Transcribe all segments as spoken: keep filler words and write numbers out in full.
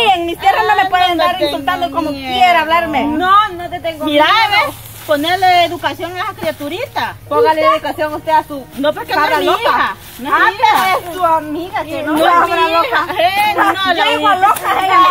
en mis tierras no me pueden andar insultando como quiera, hablarme. No, no te tengo miedo. Mira, ponerle educación a esa criaturita. Póngale educación usted a su... No, porque no es mi hija. No es ah, mi hija. Es tu amiga, que no, no es mi loca. Eh, no, no, la igual loca.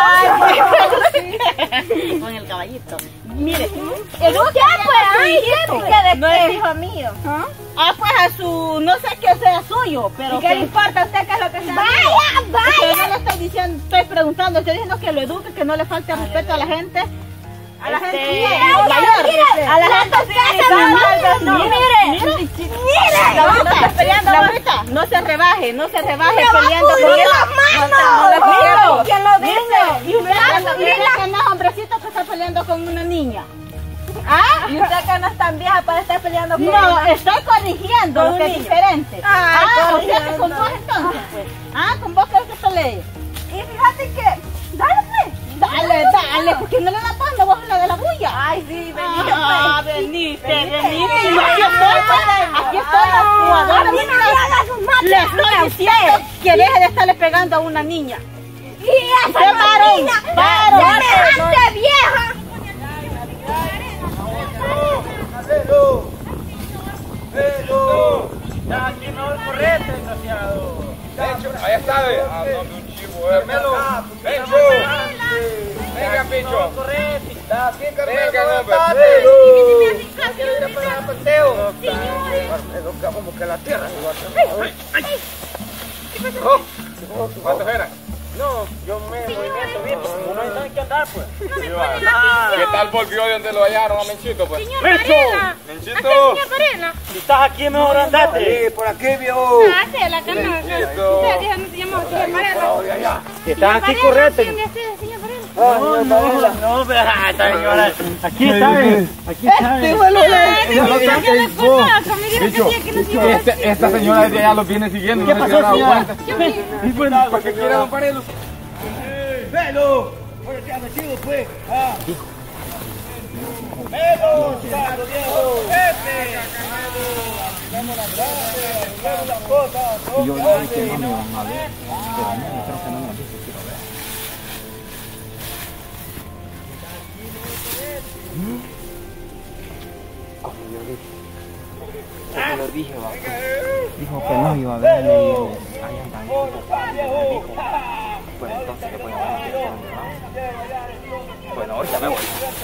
Con el caballito. Mire, ¿qué pues? Ay, ¿qué no es hijo mío? ¿Ah? Ah, pues a su, no sé qué sea suyo, pero... ¿Y qué le importa a usted qué es lo que sea? Vaya, vaya. Yo no le estoy diciendo, estoy preguntando, estoy diciendo que lo eduque, que no le falte respeto a la gente. A la gente mayor. A la gente mayor. Mire, mire. La Rita, no se rebaje, no se rebaje peleando con él. No, ¿quién lo dice? Y usted que no es hombrecito que está peleando con una niña. ¿Ah? ¿Y usted que no es tan vieja para estar peleando con no, una? No, estoy corrigiendo lo que es diferente. Ah, ah o sea que con vos entonces, pues. Ah, con vos creo que se lee. Y fíjate que, dale pues. Dale, dale, porque no le da panda vos la de la bulla. Ay, sí, venite. Ah, veniste, veniste. Y aquí estoy, aquí estoy la jugadora. Le estoy diciendo que deje de estarle pegando a una niña. Y esa niña, semejante vieja. ¡Velo! ¡Velo! Ya aquí no correte, desgraciado. Ahí está, ve. Ah, no, un chivo, eh. Carmelo. Pencho. Venga, Pencho. Correte. Aquí, Carmelo. Venga, hombre. ¿No quieres ir a pagar el paseo? Carmelo, como que la tierra se va a ¿Cuántos eran? No, yo me movimiento bien, porque no hay nada que andar, pues. ¿Qué tal volvió de donde lo hallaron a Menchito, pues? Señor Varela. Menchito. Señor Varela. Si estás aquí, mejor andate. Sí, por aquí, viejo. Ah, sí, la cama. Usted dígame, se llama señor Varela. Si estás aquí, correte. ¿Dónde está, señor Varela? No, no, no, pero señora, aquí está, aquí está. Esta señora desde allá los viene siguiendo. ¿Qué pasó, señora? ¿Para qué quiere don Varela? ¡Velo! ¡Oye, te ha metido, pues! ¡Ah! ¡Velo, chicano, viejo! ¡Vete! ¡Damos las gracias! ¡Damos las cosas! Yo dije que no me van a ver, pero no, creo que no me han visto, quiero ver. Como yo dije, como lo dije, va, dijo que no iba a verme y ahí anda. Pues entonces le voy a dar el teléfono, ¿no? Bueno, ahorita me voy.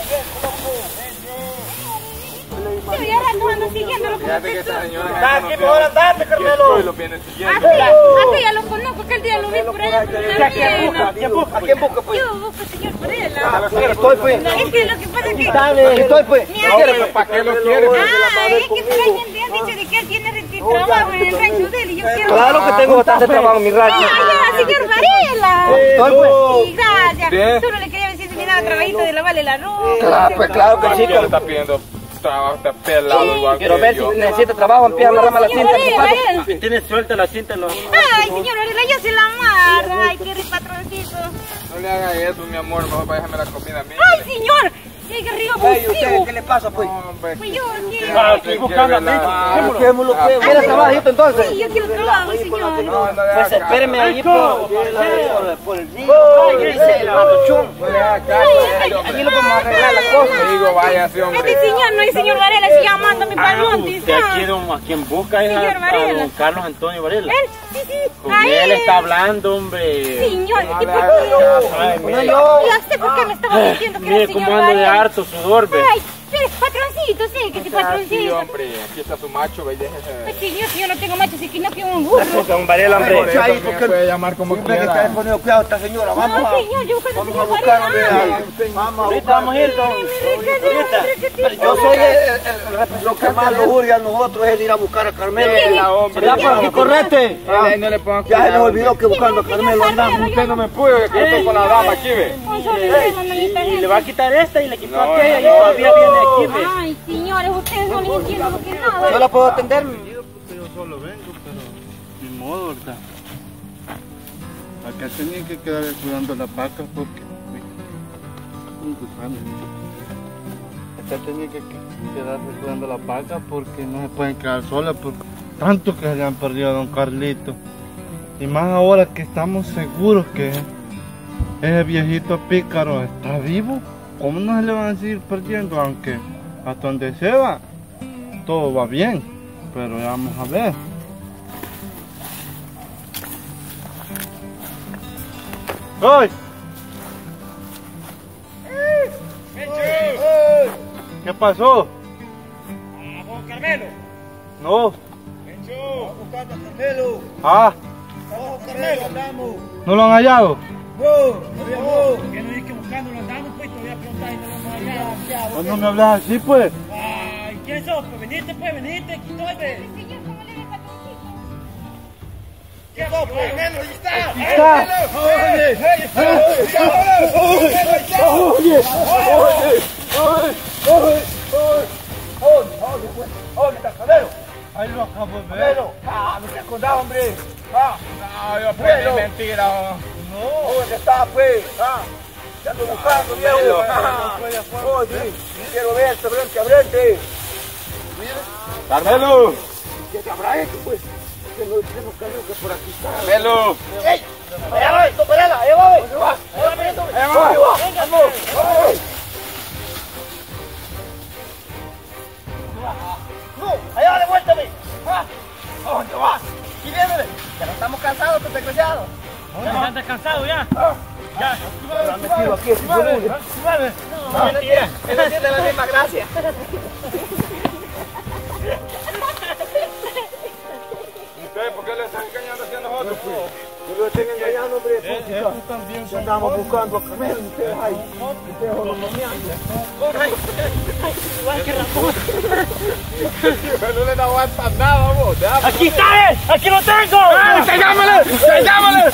Yo ya la ando siguiendo. Fíjate que esta señora... ¡Está aquí, mejor andate, Carmelo! Y los viene siguiendo. Así ya lo conozco, que el día lo vi por allá por la ¿A quién busca? ¿A quién busca? ¿A quién busca, pues? Yo busco, señor Varela. Aquí estoy, pues. Es que lo que pasa es que... Aquí estoy, pues. ¿Para qué lo quiere? Ah, es que por ahí me han dicho de que él tiene trabajo en el rancho de él y yo quiero... Claro que tengo bastante trabajo en mi rancho. Ah, ya, señor Varela. Estoy, pues. Sí, gracias. Solo le quería decir si me daba trabajito de lavarle la ropa. Claro, pues claro que sí. Le está pidiendo trabajo, está pelado igual que yo. Quiero ver si necesita trabajo, empieza a amarrarme la cinta. Si tiene suelta la cinta, no. Ay, señor Varela, yo se la amarro. Ay, qué rico patroncito. No le haga eso, mi amor, mejor para déjame la comida a mí. Ay, señor. Ay, qué rico abusivo. ¿Qué le pasa, pues? Hombre, Pues yo aquí. Ah, estoy buscando a mí. Dejémoslo, pues. ¿Quiere trabajito entonces? Sí, yo quiero trabajo, señor. no, no le Pues haga espéreme ahí por, por el día. caso. No le haga caso a él, hombre. Aquí lo vamos a arreglar las cosas. Digo, váyase, hombre. Este señor no es señor Varela, se llamando mi pariente. Usted aquí don, a quien busca es Señor a, a Varela. don Carlos Antonio Varela. Él, sí, sí. Con Ay, él está hablando, hombre. Señor, No ¿y le por haga qué? caso. Ay, No, mire, yo. Ya sé por qué me estaba diciendo que era mire el señor cómo anda de Varela. harto sudor, ve. Ay, pero patroncito, sí, que Sí, sí, patroncito. hombre, aquí está su macho, ve, déjese. Ay, señor, si yo no tengo macho, si que no quiero un burro. Don Varela, Por hombre. eso me puede llamar como Siempre que está quiera. poniendo cuidado esta señora, vamos No, a... señor, yo busco al Vamos a señor buscar, Varela. hombre. Vamos a Ahorita vamos a ir, don. buscar. Yo soy el, el, el, lo que más nos urge a nosotros es ir a buscar a Carmelo. La hombre. Ya, por aquí, correte. Ay, no le pongan Ya se nos cuidado. olvidó que buscando a Carmelo andamos. Usted no me pudo, que yo estoy con la dama aquí, ve. Y, y le va a quitar esta y le quitó No, aquella no, y todavía viene aquí, ve. Ay, señores, ustedes no les entienden lo que ¿Yo nada. la puedo atender? Yo solo vengo, pero ni modo, ¿verdad? Acá tenía que quedar cuidando las vacas porque un gusano. Acá tenía que quedarse cuidando las vacas porque no se pueden quedar solas por tanto que se le han perdido a don Carlito. Y más ahora que estamos seguros que Ese viejito pícaro está vivo. ¿Cómo no se le van a seguir perdiendo? Aunque hasta donde se va, todo va bien. Pero ya vamos a ver. ¡Ay! ¿Qué pasó? ¿Vamos, Carmelo? No. Vamos buscando a Carmelo. Ah, Vamos, Carmelo. Andamos. ¿no lo han hallado? No, no. Que no dice que buscando lo andamos, pues todavía preguntar y no lo hemos hallado. ¿Cuándo me hablas así, pues? Ay, ¿quién sos? Pues venite, pues, venite, aquí estoy, pues. Señor, ¿cómo le deja todo? ¿Qué sos, pues? Carmelo, ahí está. ¡Ahí está! Ahí lo acabo de ver. Ah, no te acordás, hombre. Ah, No, yo pues es mentira. no, ¿dónde está, pues? Ah, te ando buscando, viejo. Ah, oye, quiero verte, frente a frente. Carmelo, ¿Qué te habrá hecho, pues? Que no, que no creo que por aquí está. Carmelo. ¡Ey! ¡Allá va, toperala! ¡Allá va, allá va! ¡Allá va, allá va! ¡Venga, vamos! ¡No! ¡Allá va, devuéltame! ¡Ah! ¿Dónde vas? ¡Y viene! Ya no estamos cansados, estos desgraciados. Ya estás cansado ya. Ya, me han metido aquí, es imposible. No, mentira. Él no tiene la misma gracia. ¿Ustedes por qué le están engañando así a nosotros? Yo lo estoy engañando, hombre. Ya andamos buscando a Carmelo y ustedes ahí. Ustedes holonomeando. No le aguantan nada, vamos. ¡Aquí está él! ¡Aquí lo tengo! ¡Callámale! ¡Callámale!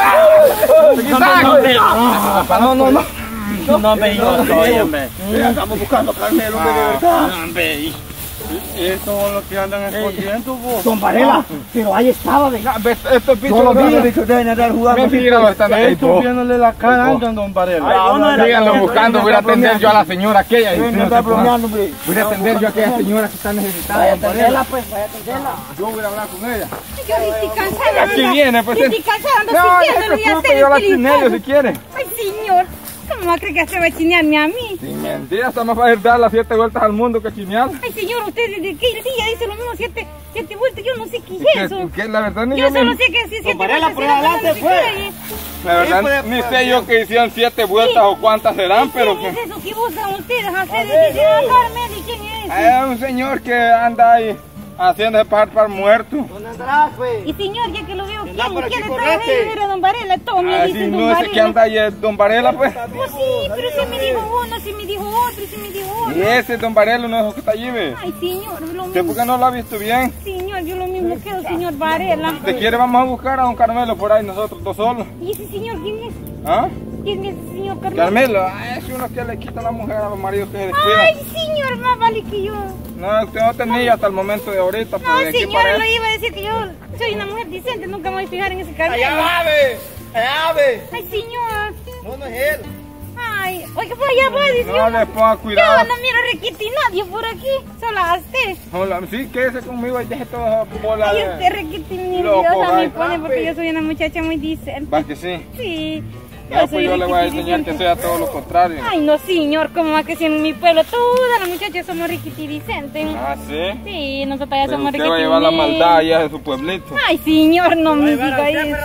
No, no, no. No, hombre, yo soy, hombre. Estamos buscando a Carmelo, hombre, de verdad. No, hombre. Estos son los que andan escondiendo, vos. Don Varela, pero ahí estaba, venga. Estos bichos Todos los bichos deben andar jugando. mentira lo están Estos haciendo. viéndole la cara andan, don Varela. Síganlo buscando, voy a atender yo a la señora aquella. Deben andar bromeando, hombre. Voy a atender yo a aquella señora que está necesitada. Vaya a atenderla, pues, vaya a atenderla. Yo voy a hablar con ella. Yo estoy cansada. Aquí ¿verdad? viene, pues. Yo estoy cansada, ando No, no se sintiéndolo y preocupe, hacer yo la el chinello si delicado. quiere. Ay, señor, ¿cómo va a creer que se va a chinearme a mí? Sin mentira, estamos para dar las siete vueltas al mundo que chinear. Ay, señor, usted desde qué día dice lo mismo, siete, siete vueltas, yo no sé qué es eso. Que, que la verdad ni Yo yo, solo ni, sé que si siete Varela, vueltas por se dan, adelante, no sé pues. qué es. la verdad ni sé yo que hicieron siete vueltas o cuántas serán, pero ¿Quién que es eso que buscan ustedes hacer? Dice, ah, Carmen, ¿y quién es ese? es un señor que anda ahí haciendo de pasar para muerto. ¿Dónde andarás, pues? Y señor, ya que lo veo, ¿quién? Anda por aquí, ¿Quién está correte. ahí? Mira, don Varela, todo me Así dicen don no ese que Varela. anda ahí es don Varela, pues. Pues sí, pero si me dijo uno, si me dijo otro, si me dijo Y otro. ese es don Varela, no es el que está allí, ve. Ay, señor, lo ¿Usted por mismo. qué no lo ha visto bien? Señor, yo lo mismo quiero, señor Varela. ¿Te quiere? Vamos a buscar a don Carmelo por ahí, nosotros dos solos. ¿Y ese señor quién es? ¿Ah? ¿Quién es ese señor Carmelo? Carmelo, ah, es uno que le quita a la mujer a los maridos que se descuidan. Ay, señor, más vale que yo. No, usted no tenía hasta el momento de ahorita, No, pero de aquí señor, para lo allá. iba a decir que yo soy una mujer decente, nunca me voy a fijar en ese Allá Carmelo. va, ve. Allá ve. Ay, señor. No, no es él. Ay, oiga, pues allá va, dice. No le ponga Yo cuidado. no miro requiti nadie por aquí, solo a usted. Hola, sí, quédese conmigo y deje toda esa bola Ay, de... usted requiti Loco, nerviosa me ay. pone porque yo soy una muchacha muy decente. Va que sí. Sí. No, pues yo le voy a requiti enseñar que decente. sea todo lo contrario. Ay, no, señor, ¿cómo va que si en mi pueblo todas las muchachas somos riquiti vicentes? Ah, sí. Sí, nosotros ya Pero somos usted riquiti. va a llevar la maldad allá de su pueblito. Ay, señor, no me diga eso.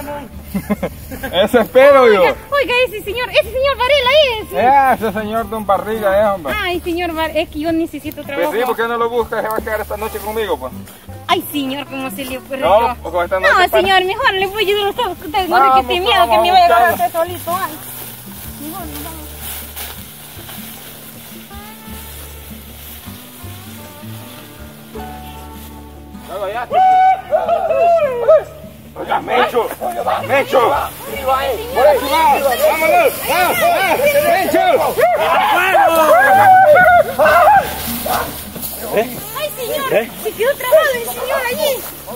Eso espero yo. Oiga, oiga, ese señor, ese señor Varela es. Ese señor don Barriga, eh, hombre. Ay, señor Varela, es que yo necesito Pues trabajo. sí, ¿por qué no lo busca? Se va a quedar esta noche conmigo, pues. Ay, señor, ¿cómo se le ocurre? No, o con esta noche No, para- señor, mejor le voy a ayudar a usted. Usted no Vamos, requete miedo vamos, que me vaya a vamos. agarrar usted solito. Ay. Mejor, nos vamos. Oiga, Mencho, Mencho. ¡Vámonos! ¡Ah, ah! ¡Mencho! Ay, señor, se quedó trabado el señor allí.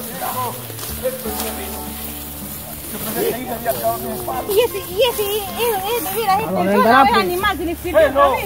Y ese, y ese, eh, eh, mira, este dónde es andará, otra vez pues? animal, se le perdió otra vez.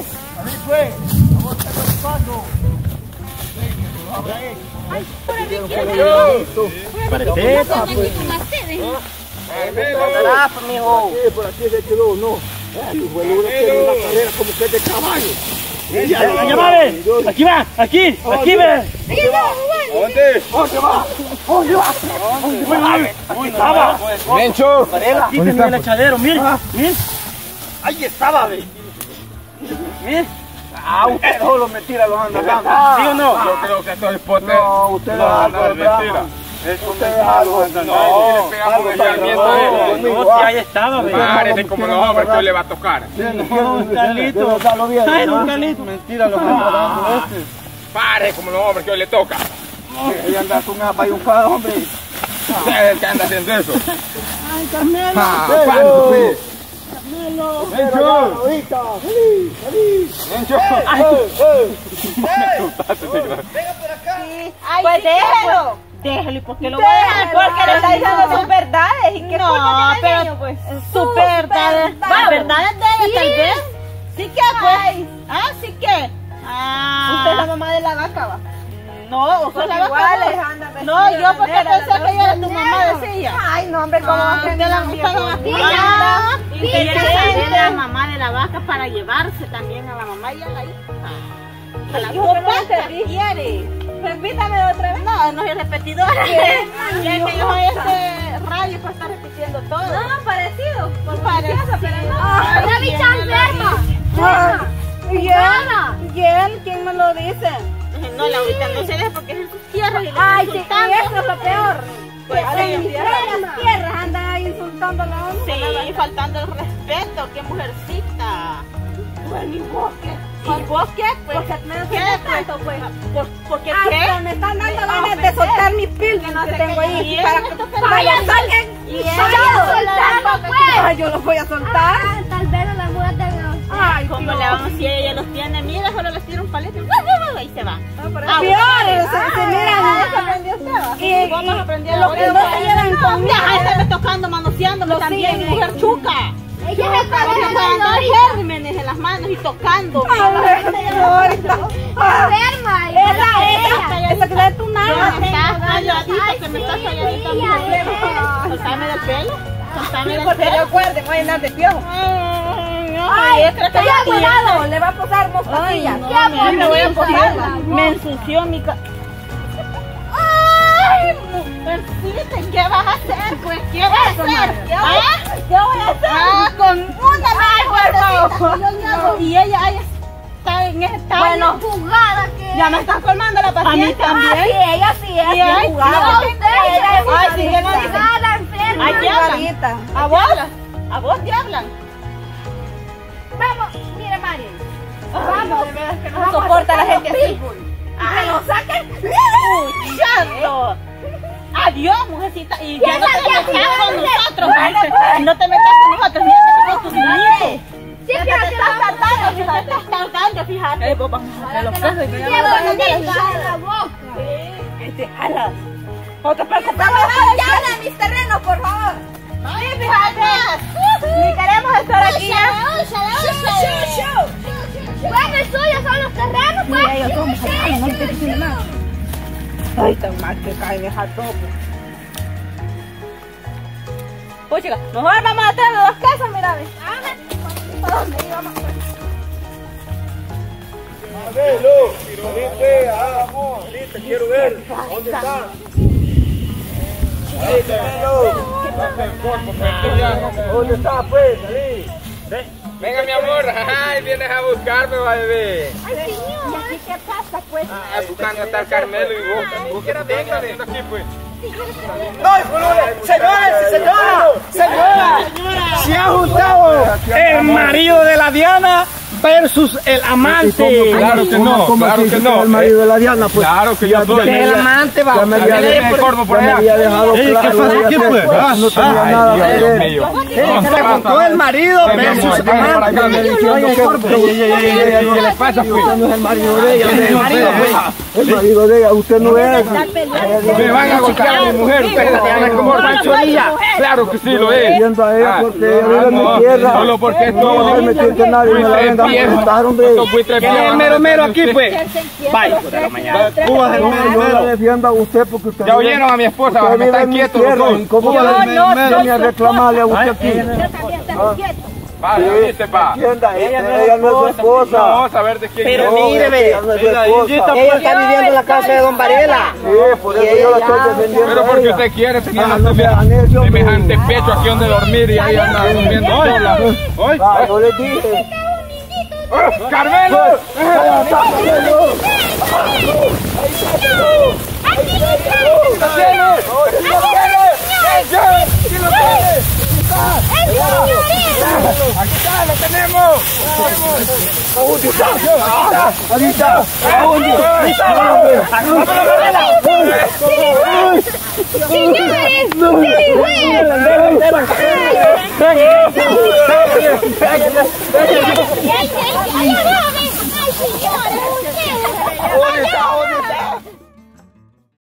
Ay, por aquí, por aquí. Por aquí, Pareceta, aquí pues. con ustedes. Atrás, mijo. Aquí, por aquí se quedó, no. Ay, bueno, uno tiene una carrera como que es de caballo. Allá va, ve. Aquí va, aquí, aquí ve. ¿Dónde? ¿Dónde va? ¿Dónde va? Aquí estaba. Mencho. Aquí tenía el echadero, mire, mire. Ahí estaba, ve. Mire. Ah, usted solo mentira los anda hablando. ¿Sí o no? Yo creo que esto es pote. No, usted No, no, no, es mentira. Usted es algo. No, le pegamos el movimiento a él. No, sí, ahí estaba, ve. Párese como los hombres que hoy le va a tocar. Don Carlito. Ay, don Carlito. Mentira lo que anda dando este. Párese como los hombres que hoy le toca. Ella anda con una payuncada, hombre. Usted es el que anda haciendo eso. Ay, Carmelo. Ah, párese. Carmelo. Mencho. Mencho. Pues déjelo. Déjelo, ¿y por qué lo voy a dejar? Porque le está diciendo sus verdades. ¿Y qué culpa tiene el niño, pues? Sus verdades. Las verdades de ella, tal vez. ¿Sí que, pues? Ah, ¿sí que? Ah. Usted es la mamá de la vaca, ¿va? No, usted es la vaca. No, yo porque pensé que ella era tu mamá, decía. Ay, no, hombre, ¿cómo va a aprender la mamá? Y quiere saber la mamá de la vaca para llevarse también a la mamá y a la hija. La copa quiere. Repítame otra vez. No, no es repetidora. Ya que yo este radio pues está repitiendo todo. No, parecido. Pues parecido, pero no. ¡La bicha enferma! ¿Y él? ¿Y él? ¿Quién me lo dice? No, la ahorita no se deja porque es en sus tierras y le está insultando. Ay, eso es lo peor. Pues en las tierras anda insultándola a uno. Sí, faltando el respeto. ¡Qué mujercita! Bueno, ¿y vos qué? ¿Y vos qué? Pues, ¿qué tanto, pues? ¿Por qué qué? Hasta me están dando ganas de soltar mis pills que tengo ahí. Para que vaya, salgan. Y soltarlo, pues. Ay, yo los voy a soltar. Tal vez la mujer de los... Ay, ¿cómo le vamos si ella los tiene? Mira, solo les tira un palito y se va. Ah, Peor, se miran. Eso aprendió usted, ¿va? Y vamos a aprender lo que no se llevan conmigo. Deja de estarme tocando, manoseándome también, mujer chuca. Ella me está dando gérmenes en las manos y tocando. enferma. Esa es esa que da tu nada. Estás calladita, que me estás calladita. Soltame del pelo. Soltame del Porque pelo. recuerden, voy a andar de piojo. Ay, Ay, cuidado, le va a posar moscatilla. No, me voy a posarla. Me ensució mi ca... ¡Ay, mujercita! ¿Qué vas a hacer? Pues, ¿qué vas a hacer? ¿Ah? ¿Qué voy a hacer? Ah, con una fuerza. Y ella ahí está en ese estado. Bueno, jugada que... Ya me estás colmando la paciencia. A mí también. Sí, ella sí, ella sí es jugada. Ay, sí, que no dicen. Jugada, enferma. Ay, ¿qué hablan? ¿A vos? ¿A vos te hablan? Vamos, mire, Mario. Vamos. No soporta a la gente así. ¡Que lo saquen! ¡Escuchando! Adiós, mujercita. Y ya Ya no te la- ya metas la- con nosotros. Dale, pues. No te metas con nosotros. Mira, con tus nietos. Siempre te te estás vas tardando, te estás tardando, fíjate. Vos vamos a hacer los casos y me Llevo llaman a la boca. Este, alas. Otra parte. Vamos ya de mis terrenos, por favor. Sí, fíjate. Ni queremos estar aquí ya. Bueno, el suyo son los terrenos, pues. Sí, ellos somos. Ay, no te dicen nada. Ay, tan mal que cae, deja todo. Pues chica, mejor vamos a hacer las casas, mira, ve. ¿Para dónde íbamos? Abelo, ahorita, ah, ahorita quiero ver. ¿Dónde está? Ahí, Abelo. ¿Dónde está, pues? Ahí. Venga, mi amor. Ay, vienes a buscarme, va, bebé. Ay, señor. ¿Y aquí qué pasa, pues? Ah, buscando hasta el Carmelo y vos. ¿Vos qué venga haciendo aquí, pues? ¡No, señora, señora, señora! ¡Se ha juntado! El marido de la Diana versus el amante. Claro que no, claro que no. El marido de la Diana, pues. Claro que yo soy. El amante va. Ya me había Dale, dejado- corvo por ya me allá. había dejado Ey, ¿qué claro, pasa ya aquí, que, pues? Ah, no tenía ay, nada Dios que ver. mío. Se preguntó el marido versus Ya me amante. diciendo que- Ey, ey, ey, ey, ey, ¿Qué le pasa, pues? Usted no es el marido de ella. El marido, pues. El marido de ella, usted no es. Me van a golpear a mi mujer, ustedes se llaman como Pancho Villa. Claro que sí lo es. Viendo a ella porque ella vive en mi tierra. Solo porque esto No se me siente nadie, me la vengan a preguntar, hombre. ¿Quién es el mero mero aquí, pues? Vaya, hijo de la mañana. No, yo la defiendo a usted porque usted. Ya oyeron a mi esposa, usted me vive están en mi quietos tierra, los dos. ¿y ¿Cómo va a venir a reclamarle a usted aquí? Va, ¿lo viste, pa? Entienda, ella no es su esposa. No, vamos a ver de quién Pero es. míreme, Ella no es su esposa. ella está viviendo en la casa de Don Varela. Sí, por eso yo la estoy defendiendo. Pero a porque ella. usted quiere tener Ah, una no me hagan eso, hombre. semejante pecho aquí donde dormir y ahí anda durmiendo sola. Ah, yo les dije. ¡Carmelo! ¡Aquí está, lo tenemos! Ahorita, Señores,